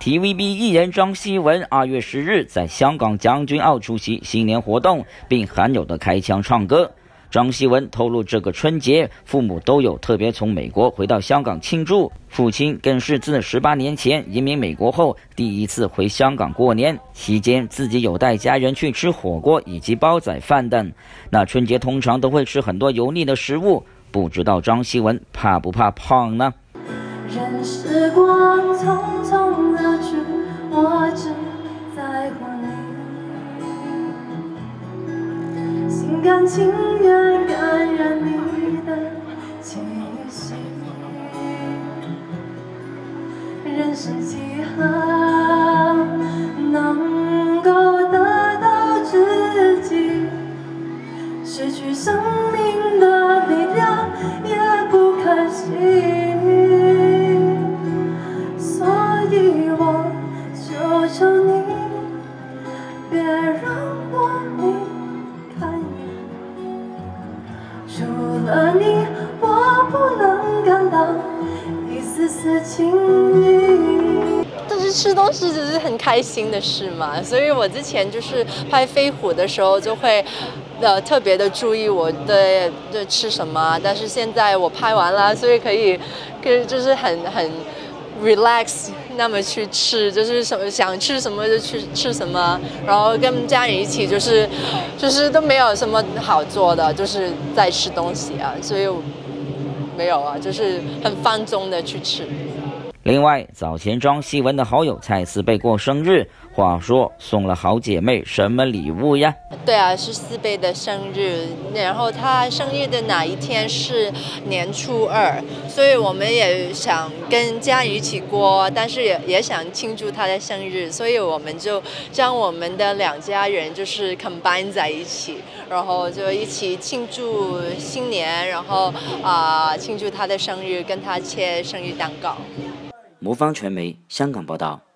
TVB 艺人张希文2月10日在香港将军澳出席新年活动，并罕有的开腔唱歌。张希文透露，这个春节父母都有特别从美国回到香港庆祝，父亲更是自18年前移民美国后第一次回香港过年，期间自己有带家人去吃火锅以及煲仔饭等。那春节通常都会吃很多油腻的食物，不知道张希文怕不怕胖呢？ 任时光匆匆流去，我只在乎你，心甘情愿感染你的气息。人生几何能够得到知己，失去生命的力量也不可惜。求你别让我离开你，除了你我不能感到一丝丝情意。 但是吃东西只是很开心的事嘛，所以我之前就是拍飞虎的时候就会特别的注意我的吃什么，但是现在我拍完了，所以可以就是很relax， 那么去吃，就是想吃什么就去吃什么，然后跟家人一起就是都没有什么好做的，就是在吃东西啊，所以没有啊，就是很放纵的去吃。 另外，早前张希文的好友蔡思贝过生日，话说送了好姐妹什么礼物呀？ 对啊，是思贝的生日，然后她生日的哪一天是年初2，所以我们也想跟家人一起过，但是也想庆祝她的生日，所以我们就将我们的2家人就是 combine 在一起，然后就一起庆祝新年，然后庆祝她的生日，跟她切生日蛋糕。 魔方传媒香港报道。